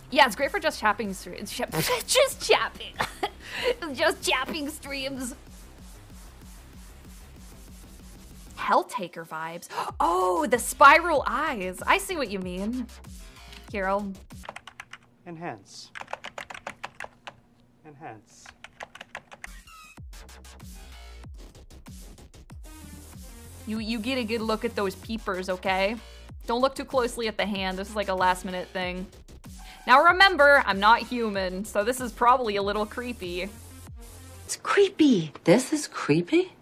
Yeah, it's great for just chapping streams. Just chapping. Just chapping streams. Helltaker vibes. Oh, the spiral eyes. I see what you mean. Here, I'll... Enhance. Enhance. You get a good look at those peepers, okay? Don't look too closely at the hand. This is like a last minute thing. Now remember, I'm not human, so this is probably a little creepy. It's creepy. This is creepy?